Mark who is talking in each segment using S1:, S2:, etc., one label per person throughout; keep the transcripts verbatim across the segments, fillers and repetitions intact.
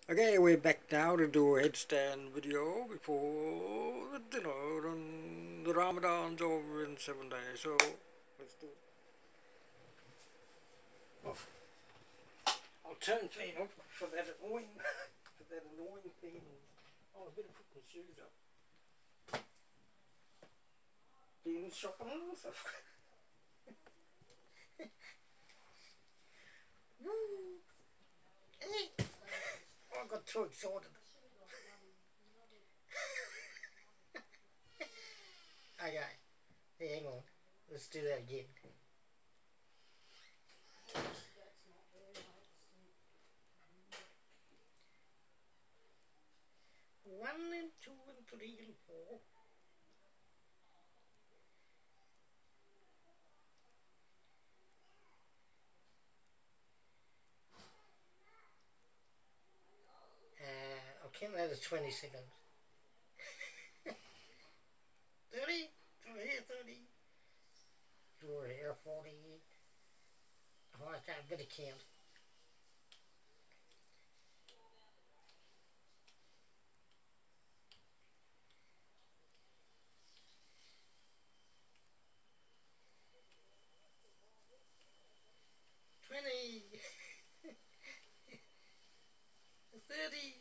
S1: Okay, we're back now to do a headstand video before the dinner, and the Ramadan's over in seven days, so let's do it. Oh, I'll turn thing off for that annoying, for that annoying thing. Oh, I better put my shoes up. Been shopping and stuff. Woo! Hey! Oh, I got too excited. Okay, hey, hang on. Let's do that again. One and two and three and four. Uh, I'll count that as twenty seconds. thirty, through here thirty, through here forty. Oh, I can't better count. twenty, thirty,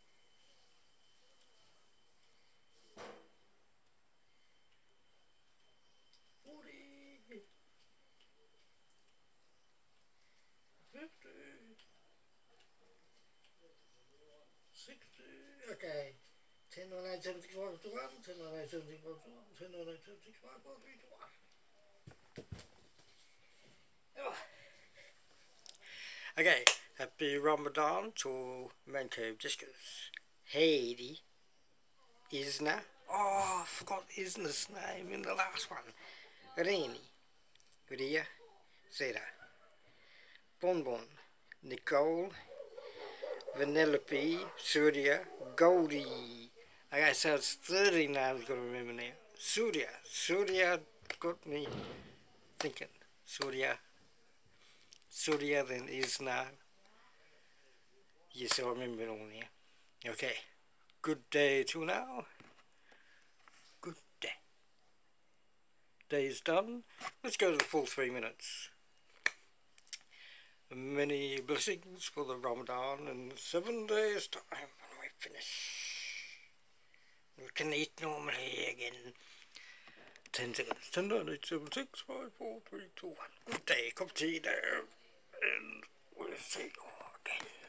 S1: forty, fifty, sixty. Okay. ten, nine, eight, seven, six, five, two, one. ten, nine, eight, seven, six, five, two, one. ten, nine, eight, seven, six, five, four, three, two, one. Okay, happy Ramadan to Mancave Discus. Haiti, Isna. Oh, I forgot Isna's name in the last one. Rini, Ria, Zeta, Bonbon, Nicole, Vanellope, Surya, Goldie. Okay, so it's thirty names I've got to remember now. Surya, Surya got me thinking. Surya, Surya, then Isna. Yes, I remember it all now. Okay, good day to now. Good day. Day is done. Let's go to the full three minutes. Many blessings for the Ramadan and seven days time when we finish. We can eat normally again. ten seconds. ten, nine, eight, seven, six, five, four, three, two, one. Good day. Cup of tea there. And we'll see you again.